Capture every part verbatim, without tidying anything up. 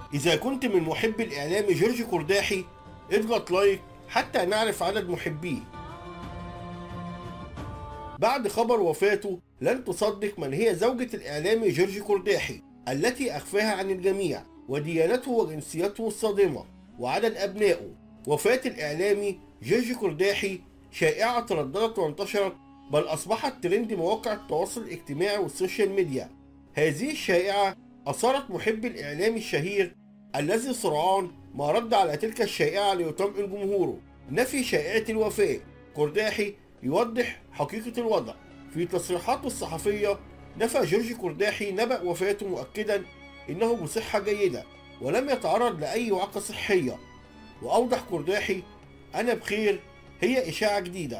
إذا كنت من محبي الإعلامي جورج قرداحي اضغط لايك حتى نعرف عدد محبيه. بعد خبر وفاته لن تصدق من هي زوجة الإعلامي جورج قرداحي التي أخفاها عن الجميع، وديانته وجنسيته الصادمة وعدد أبنائه. وفاة الإعلامي جورج قرداحي شائعة ترددت وانتشرت، بل أصبحت ترند مواقع التواصل الاجتماعي والسوشيال ميديا. هذه الشائعة أثارت محبي الإعلامي الشهير الذي سرعان ما رد على تلك الشائعة ليطمئن جمهوره. نفي شائعة الوفاة. قرداحي يوضح حقيقة الوضع. في تصريحاته الصحفية نفى جورج قرداحي نبأ وفاته، مؤكدا إنه بصحة جيدة ولم يتعرض لأي وعكة صحية. وأوضح قرداحي: أنا بخير، هي إشاعة جديدة،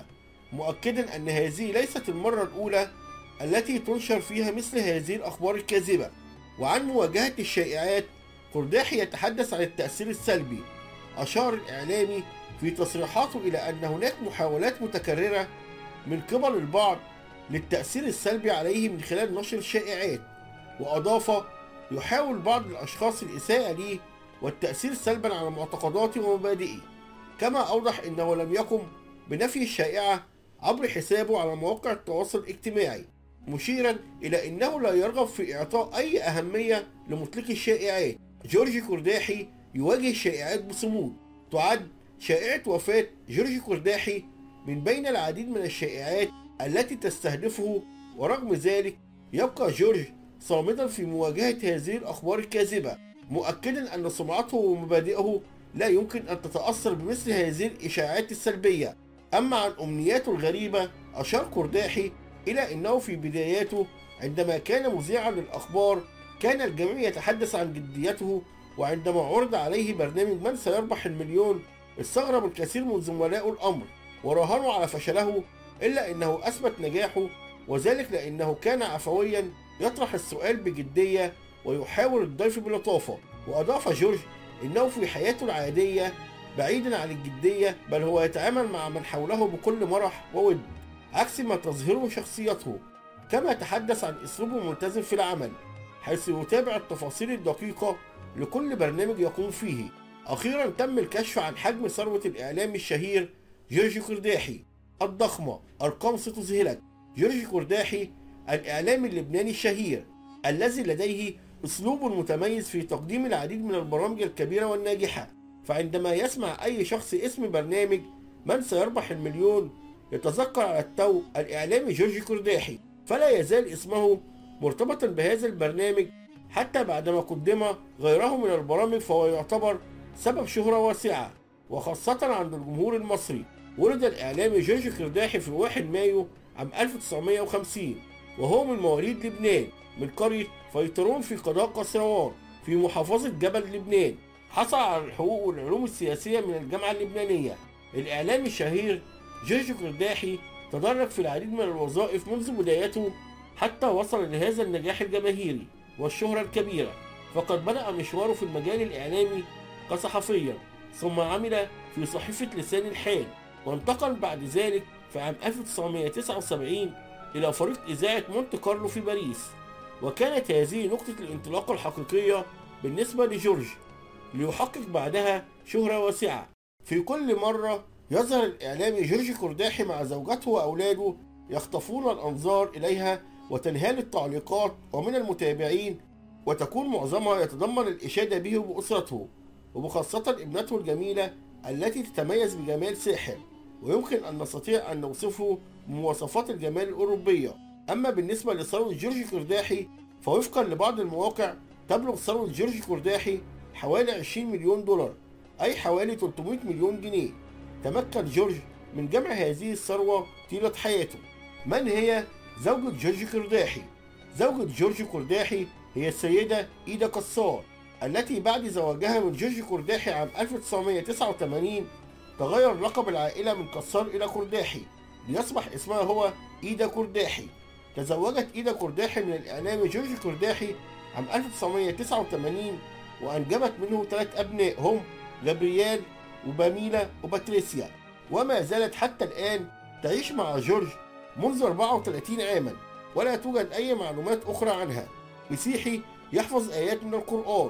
مؤكدا أن هذه ليست المرة الأولى التي تنشر فيها مثل هذه الأخبار الكاذبة. وعن مواجهة الشائعات، قرداحي يتحدث عن التأثير السلبي. أشار الإعلامي في تصريحاته إلى أن هناك محاولات متكررة من قبل البعض للتأثير السلبي عليه من خلال نشر الشائعات. وأضاف: يحاول بعض الأشخاص الإساءة لي والتأثير سلبا على معتقداتي ومبادئي. كما أوضح أنه لم يقم بنفي الشائعة عبر حسابه على مواقع التواصل الاجتماعي، مشيرا إلى أنه لا يرغب في إعطاء أي أهمية لمطلقي الشائعات. جورج قرداحي يواجه الشائعات بصمود. تعد شائعة وفاة جورج قرداحي من بين العديد من الشائعات التي تستهدفه، ورغم ذلك يبقى جورج صامدا في مواجهة هذه الأخبار الكاذبة، مؤكدا أن سمعته ومبادئه لا يمكن أن تتأثر بمثل هذه الإشاعات السلبية. أما عن أمنياته الغريبة، أشار قرداحي إلى أنه في بداياته عندما كان مذيعا للأخبار كان الجميع يتحدث عن جديته، وعندما عرض عليه برنامج من سيربح المليون استغرب الكثير من زملائه الأمر وراهنوا على فشله، إلا أنه أثبت نجاحه، وذلك لأنه كان عفويا يطرح السؤال بجدية ويحاور الضيف بلطافة. وأضاف جورج إنه في حياته العادية بعيدا عن الجدية، بل هو يتعامل مع من حوله بكل مرح وود عكس ما تظهره شخصيته. كما تحدث عن أسلوبه الملتزم في العمل، حيث يتابع التفاصيل الدقيقة لكل برنامج يقوم فيه. أخيرا تم الكشف عن حجم ثروة الإعلامي الشهير جورج قرداحي الضخمة، أرقام ستذهلك. جورج قرداحي الإعلامي اللبناني الشهير الذي لديه أسلوب متميز في تقديم العديد من البرامج الكبيرة والناجحة، فعندما يسمع أي شخص اسم برنامج من سيربح المليون يتذكر على التو الإعلامي جورج قرداحي، فلا يزال اسمه مرتبطا بهذا البرنامج حتى بعدما قدم غيره من البرامج، فهو يعتبر سبب شهرة واسعة وخاصة عند الجمهور المصري. ولد الإعلامي جورج قرداحي في واحد مايو عام ألف وتسعمائة وخمسين، وهو من مواليد لبنان من قرية فيطرون في قضاء قسروان في محافظة جبل لبنان. حصل على الحقوق والعلوم السياسية من الجامعة اللبنانية. الإعلامي الشهير جورج قرداحي تدرج في العديد من الوظائف منذ بدايته حتى وصل لهذا النجاح الجماهيري والشهرة الكبيرة. فقد بدأ مشواره في المجال الإعلامي كصحفيا، ثم عمل في صحيفة لسان الحال، وانتقل بعد ذلك في عام ألف وتسعمائة وتسعة وسبعين إلى فريق إذاعة مونت كارلو في باريس. وكانت هذه نقطة الانطلاق الحقيقية بالنسبة لجورج، ليحقق بعدها شهرة واسعة. في كل مرة يظهر الإعلامي جورج قرداحي مع زوجته وأولاده يخطفون الأنظار إليها وتنهال التعليقات ومن المتابعين، وتكون معظمها يتضمن الإشادة به وبأسرته، وبخاصة ابنته الجميلة التي تتميز بجمال ساحر، ويمكن أن نستطيع أن نوصفه بمواصفات الجمال الأوروبية. أما بالنسبة لثروة جورج قرداحي فوفقا لبعض المواقع تبلغ ثروة جورج قرداحي حوالي عشرين مليون دولار، أي حوالي ثلاثمائة مليون جنيه. تمكن جورج من جمع هذه الثروة طيلة حياته. من هي زوجة جورج قرداحي؟ زوجة جورج قرداحي هي السيدة إيدا كسار، التي بعد زواجها من جورج قرداحي عام ألف وتسعمائة وتسعة وثمانين تغير لقب العائلة من كسار إلى قرداحي ليصبح اسمها هو إيدا قرداحي. تزوجت إيدا قرداحي من الإعلامي جورج قرداحي عام ألف وتسعمائة وتسعة وثمانين، وأنجبت منه ثلاث أبناء هم جابرييل وباميلا وباتريسيا، وما زالت حتى الآن تعيش مع جورج منذ أربعة وثلاثين عاما، ولا توجد أي معلومات أخرى عنها. مسيحي يحفظ آيات من القرآن،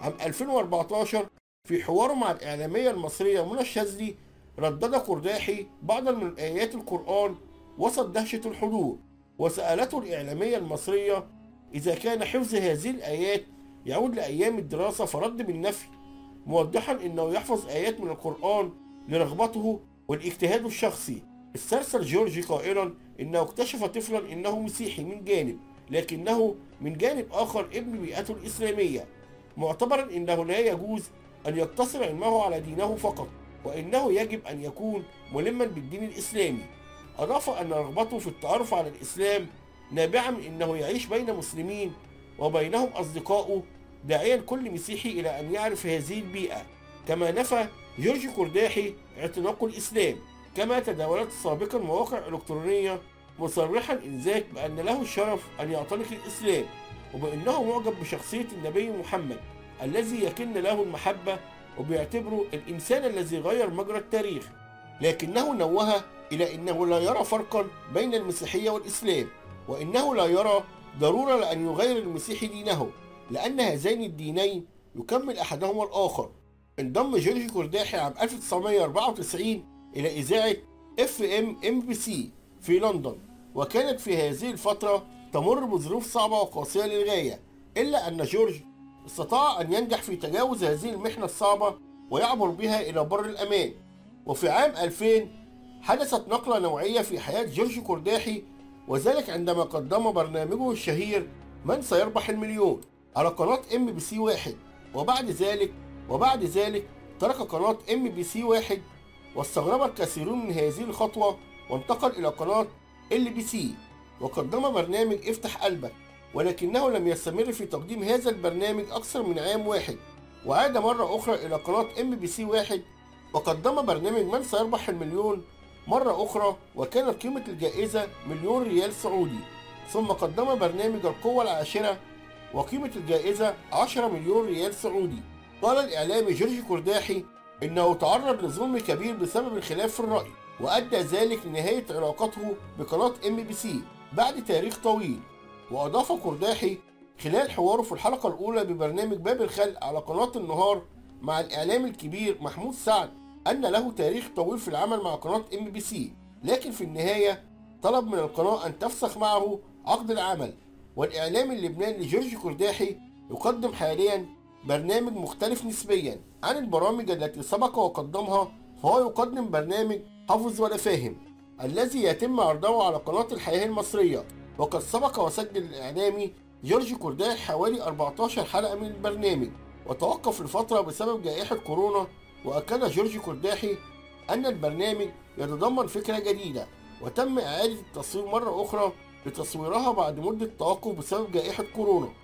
عام ألفين وأربعتاشر في حواره مع الإعلامية المصرية منى الشاذلي ردد قرداحي بعضا من آيات القرآن وسط دهشة الحضور، وسألته الإعلامية المصرية إذا كان حفظ هذه الآيات يعود لأيام الدراسة، فرد بالنفي، موضحا أنه يحفظ آيات من القرآن لرغبته والاجتهاد الشخصي. استرسل جورج قائلا إنه اكتشف طفلا إنه مسيحي من جانب، لكنه من جانب آخر ابن بيئته الإسلامية، معتبرا إنه لا يجوز أن يقتصر علمه على دينه فقط، وإنه يجب أن يكون ملما بالدين الإسلامي. أضاف أن رغبته في التعرف على الإسلام نابعة من أنه يعيش بين مسلمين وبينهم أصدقائه، داعيا كل مسيحي إلى أن يعرف هذه البيئة. كما نفى جورج قرداحي اعتناق الإسلام، كما تداولت سابقا مواقع إلكترونية مصرحا إنذاك بأن له الشرف أن يعتنق الإسلام، وبأنه معجب بشخصية النبي محمد الذي يكن له المحبة، وبيعتبره الإنسان الذي غير مجرى التاريخ. لكنه نوه إلى أنه لا يرى فرقا بين المسيحية والإسلام، وإنه لا يرى ضرورة لأن يغير المسيحي دينه، لأن هذين الدينين يكمل أحدهما الآخر. انضم جورج قرداحي عام ألف وتسعمائة وأربعة وتسعين إلى إذاعة إف إم إم بي سي في لندن، وكانت في هذه الفترة تمر بظروف صعبة وقاسية للغاية، إلا أن جورج استطاع أن ينجح في تجاوز هذه المحنة الصعبة ويعبر بها إلى بر الأمان. وفي عام ألفين حدثت نقلة نوعية في حياة جورج قرداحي، وذلك عندما قدم برنامجه الشهير من سيربح المليون على قناة إم بي سي واحد، وبعد ذلك وبعد ذلك ترك قناة إم بي سي واحد، واستغرب الكثيرون من هذه الخطوة وانتقل إلى قناة إل بي سي وقدم برنامج افتح قلبك، ولكنه لم يستمر في تقديم هذا البرنامج أكثر من عام واحد، وعاد مرة أخرى إلى قناة إم بي سي واحد وقدم برنامج من سيربح المليون مرة أخرى، وكانت قيمة الجائزة مليون ريال سعودي. ثم قدم برنامج القوة العاشرة وقيمة الجائزة عشرة مليون ريال سعودي. قال الإعلامي جورج قرداحي إنه تعرض لظلم كبير بسبب الخلاف في الرأي، وأدى ذلك لنهاية علاقته بقناة إم بي سي بعد تاريخ طويل. وأضاف قرداحي خلال حواره في الحلقة الأولى ببرنامج باب الخلق على قناة النهار مع الإعلامي الكبير محمود سعد أن له تاريخ طويل في العمل مع قناة إم بي سي، لكن في النهاية طلب من القناة أن تفسخ معه عقد العمل. والإعلامي اللبناني جورج قرداحي يقدم حاليا برنامج مختلف نسبيا عن البرامج التي سبق وقدمها، فهو يقدم برنامج حافظ ولا فاهم الذي يتم عرضه على قناة الحياة المصرية. وقد سبق وسجل الإعلامي جورج قرداحي حوالي أربعة عشر حلقة من البرنامج، وتوقف لفترة بسبب جائحة كورونا. وأكد جورج قرداحي أن البرنامج يتضمن فكرة جديدة، وتم إعادة التصوير مرة أخرى لتصويرها بعد مدة توقف بسبب جائحة كورونا.